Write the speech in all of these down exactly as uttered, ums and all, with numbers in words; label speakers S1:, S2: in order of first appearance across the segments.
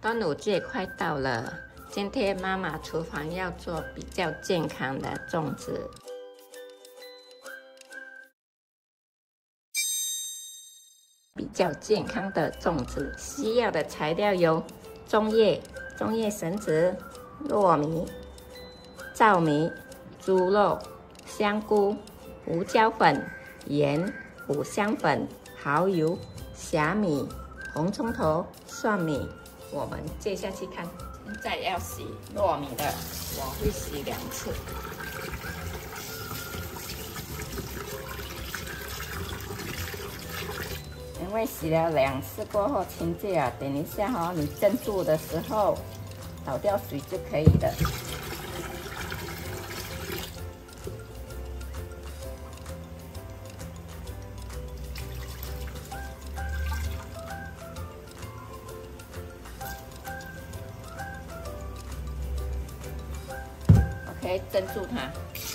S1: 端午节快到了，今天妈妈厨房要做比较健康的粽子。比较健康的粽子需要的材料有粽叶、粽叶绳子、糯米、糙米、猪肉、香菇、胡椒粉、盐、五香粉、蚝油、虾米、红葱头、蒜米。我们接下去看，现在要洗糯米的，我会洗两次。因为洗了两次过后清洁啊，等一下哈、哦，你蒸煮的时候倒掉水就可以了。OK， 蒸煮它。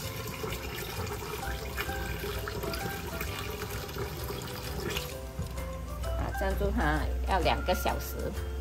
S1: 蒸煮它要两个小时，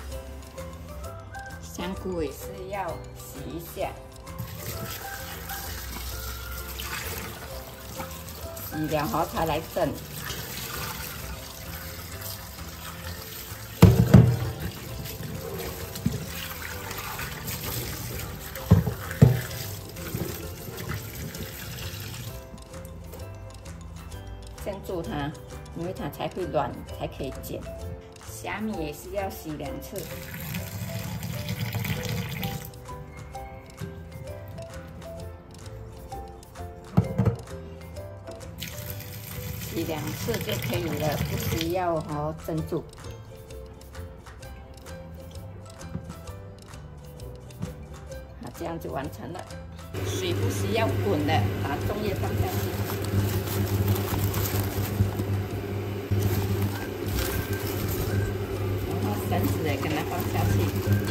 S1: 香菇也是要洗一下，洗了后才来蒸。先煮它。因为它才会软，才可以煎。虾米也是要洗两次，洗两次就可以了，不需要哦蒸煮。好，这样就完成了。水不需要滚的，把粽叶放下去。绳子也跟它放下去，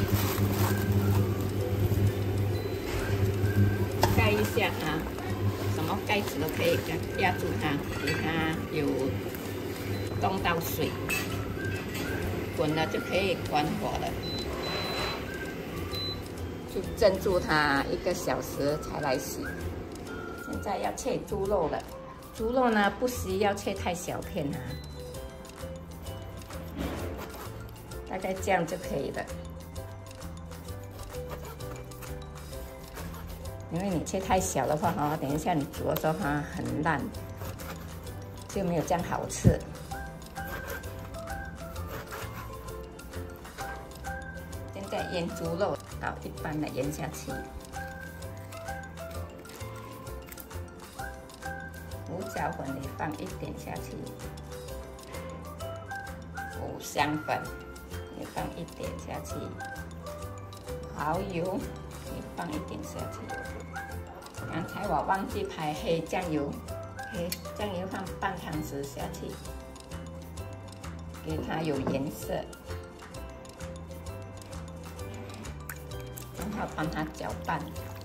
S1: 盖一下啊，什么盖子都可以压住它，给它有动到水，滚了就可以关火了。就蒸煮它一个小时才来洗。现在要切猪肉了，猪肉呢不需要切太小片啊。大概这样就可以了，因为你切太小的话哈，等一下你煮的时候哈很烂，就没有这样好吃。现在腌猪肉倒一般的腌下去，胡椒粉你放一点下去，五香粉。你放一点下去，蚝油你放一点下去。刚才我忘记拍黑酱油，黑酱油放半汤匙下去，给它有颜色，然后帮它搅拌，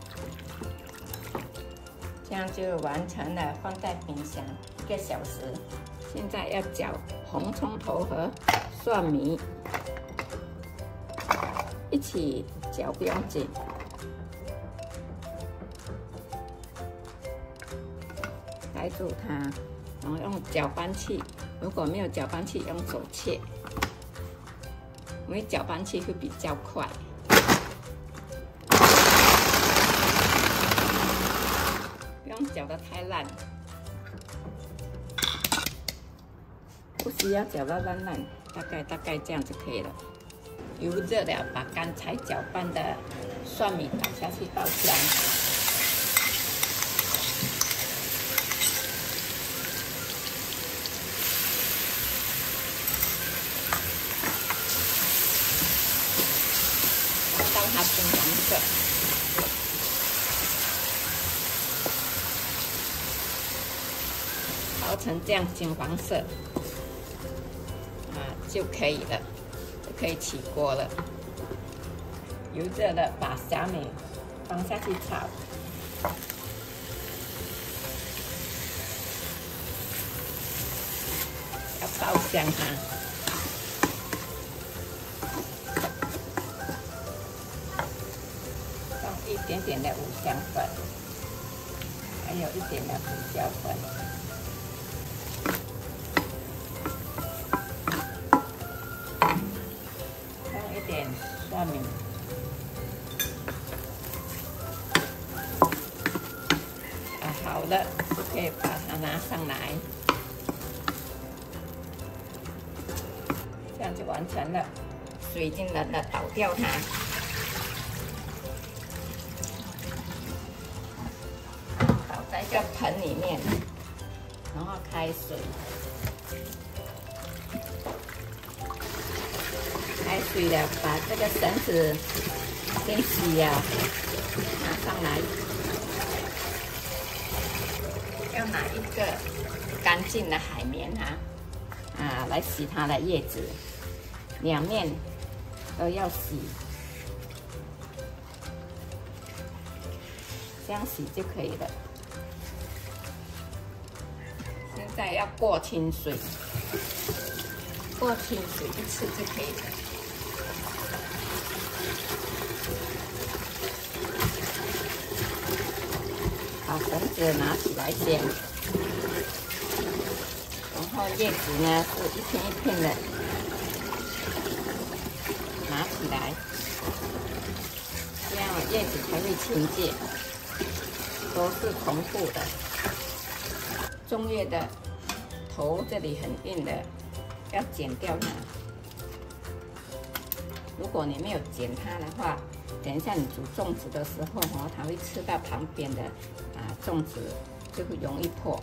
S1: 这样就完成了，放在冰箱一个小时。现在要搅红葱头和蒜米。一起搅不用紧，盖住它，然后用搅拌器。如果没有搅拌器，用手切，因为搅拌器会比较快。不用搅得太烂，不需要搅得烂烂，大概大概这样就可以了。油热了，把刚才搅拌的蒜米倒下去爆香，到它金黄色，熬成这样金黄色，啊就可以了。可以起锅了，油热了，把虾米放下去炒，要爆香它。 点点的五香粉，还有一点的胡椒粉。 一点蒜米，啊，好了，就可以把它拿上来，这样就完成了。水已经冷了，倒掉它，倒在一个盆里面，然后开水。 开水了，把这个绳子先洗了，拿上来，要拿一个干净的海绵哈，啊，来洗它的叶子，两面都要洗，这样洗就可以了。现在要过清水，过清水一次就可以了。 把绳子拿起来先，然后叶子呢是一片一片的拿起来，这样叶子才会清洁，都是重复的。粽叶的头这里很硬的，要剪掉它。如果你没有剪它的话， 等一下，你煮粽子的时候哦，它会吃到旁边的啊粽子，就会容易破。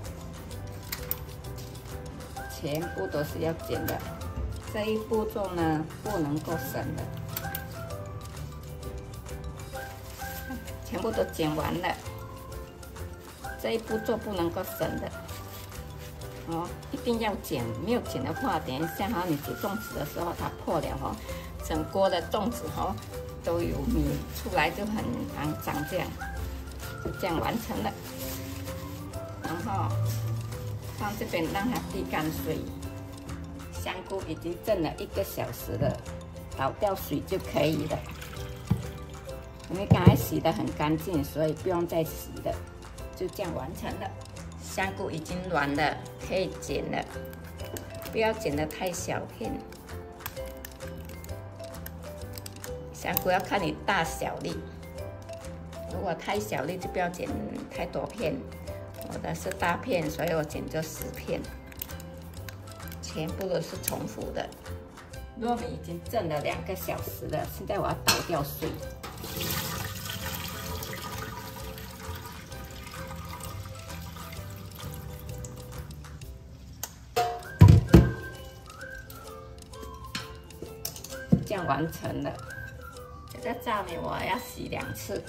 S1: 全部都是要剪的，这一步骤呢不能够省的。全部都剪完了，这一步骤不能够省的。哦，一定要剪，没有剪的话，等一下哈，你煮粽子的时候它破了哦，整锅的粽子哦。 都有米出来就很肮脏，这样就这样完成了。然后放这边让它滴干水。香菇已经蒸了一个小时了，倒掉水就可以了。因为刚才洗得很干净，所以不用再洗了，就这样完成了。香菇已经软了，可以剪了，不要剪得太小片。 香菇要看你大小粒，如果太小粒就不要剪太多片。我的是大片，所以我剪就十片，全部都是重复的。糯米已经蒸了两个小时了，现在我要倒掉水。这样完成了。 这个糙米我要洗两次，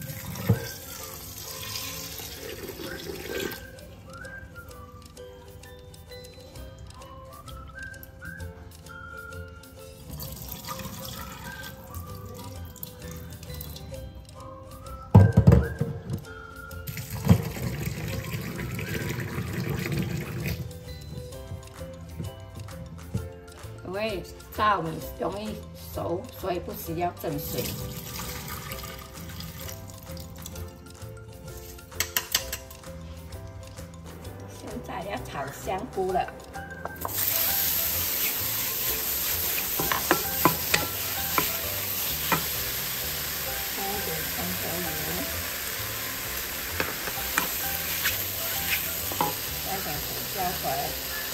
S1: 因为糙米容易熟，所以不需要蒸水。现在要炒香菇了。加一点香油油，加一点胡椒粉。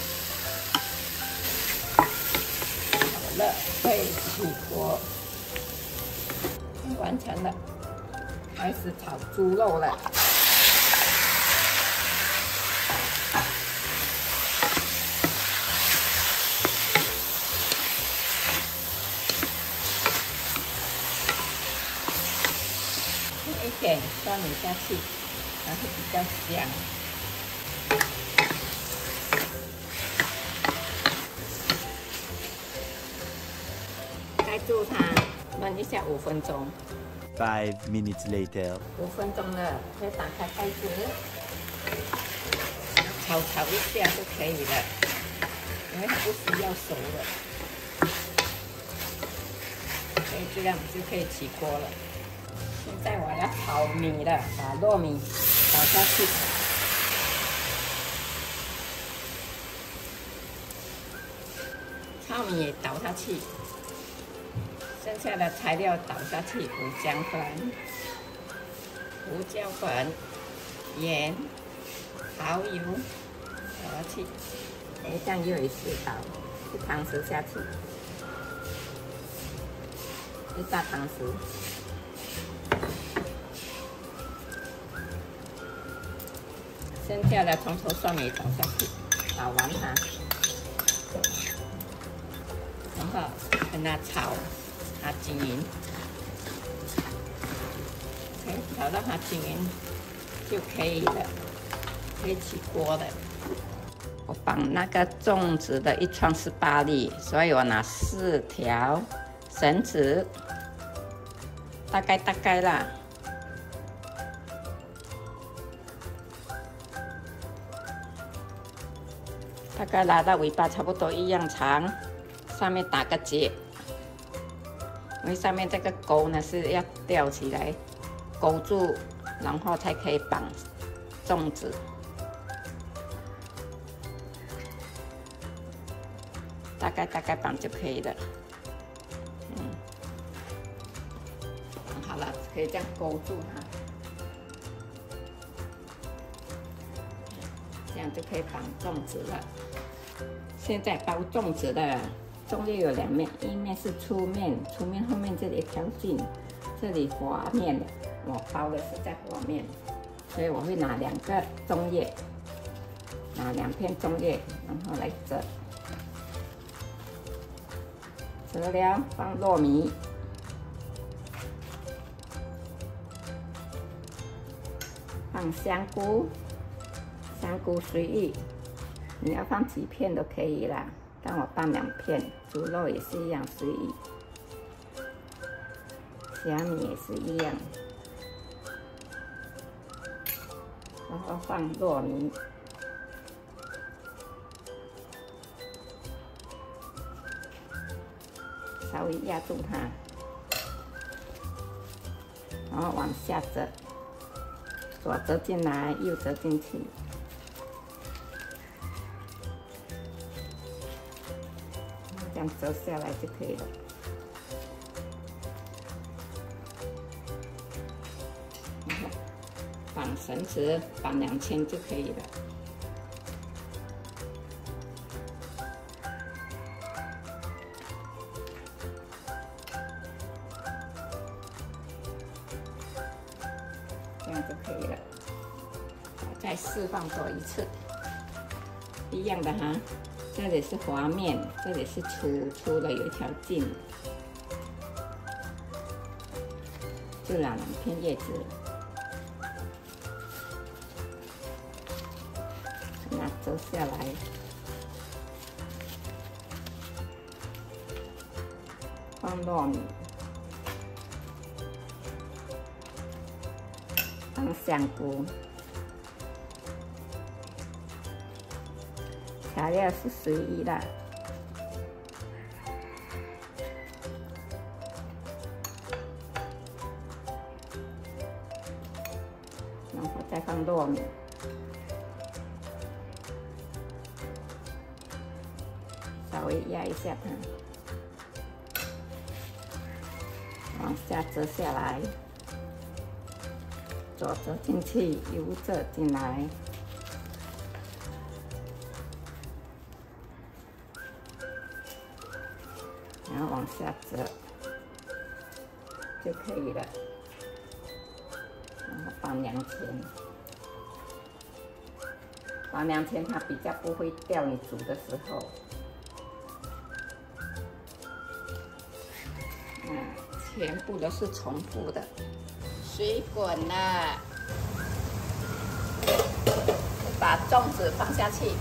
S1: 了，可以起锅，完成了，开始炒猪肉了。一点蒜米下去，它会比较香。 盖住它，焖一下五分钟。
S2: Five minutes later。
S1: 五分钟了，可以打开盖子，炒炒一下就可以了，因为它不需要熟了。所以这样就可以起锅了。 现在我要炒米了，把糯米倒下去，糙米也倒下去，剩下的材料倒下去，胡椒粉、胡椒粉、盐、蚝油倒下去，哎，酱油也是倒一汤匙下去，一大汤匙。 剩下的葱头蒜米倒下去，炒完它，然后跟它炒，它均匀，哎，炒到它均匀就可以了，可以起锅了。我绑那个粽子的一串是八粒，所以我拿四条绳子，大概大概啦。 大概拉到尾巴差不多一样长，上面打个结，因为上面这个钩呢是要吊起来，勾住，然后才可以绑粽子。大概大概绑就可以了，嗯，绑好了，可以这样勾住它，这样就可以绑粽子了。 现在包粽子的粽叶有两面，一面是粗面，粗面后面这里一条筋，这里滑面的。我包的是在滑面，所以我会拿两个粽叶，拿两片粽叶，然后来折，折了放糯米，放香菇，香菇随意。 你要放几片都可以啦，但我放两片。猪肉也是一样，随意。虾米也是一样，然后放糯米，稍微压住它，然后往下折，左折进来，右折进去。 这样折下来就可以了。绑绳子，绑两圈就可以了。这样就可以了。再释放多一次，一样的哈。 这里是滑面，这里是粗粗的，有一条筋，就拿两片叶子，那折下来，放糯米，放香菇。 材料是随意的，然后再放糯米，稍微压一下它，往下折下来，左折进去，右折进来。 然后往下折就可以了，然后绑两圈，绑两圈它比较不会掉，你煮的时候。嗯，全部都是重复的，水滚了，把粽子放下去。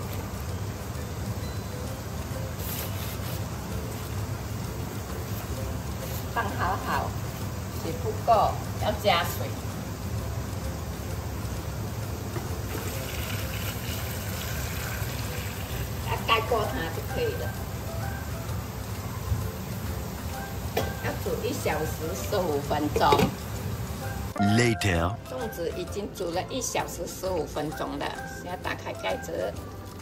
S1: 放好好，水不够要加水。要盖过它就可以了。要煮一小时十五分钟。
S2: Later.
S1: 粽子已经煮了一小时十五分钟了，现在打开盖子，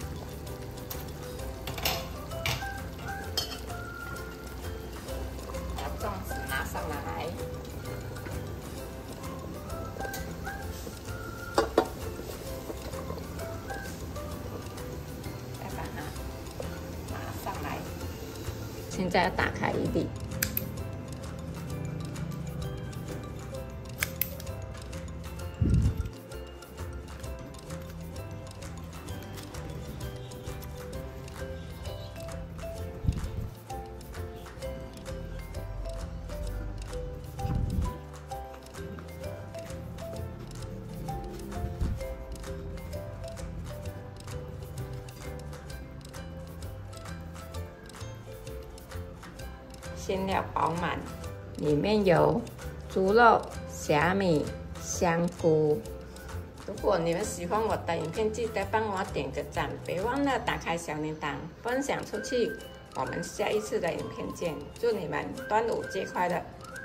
S1: 把粽子拿上来，再把它拿上来。现在要打开一粒。 馅料饱满，里面有猪肉、虾米、香菇。如果你们喜欢我的影片，记得帮我点个赞，别忘了打开小铃铛，分享出去。我们下一次的影片见，祝你们端午节快乐！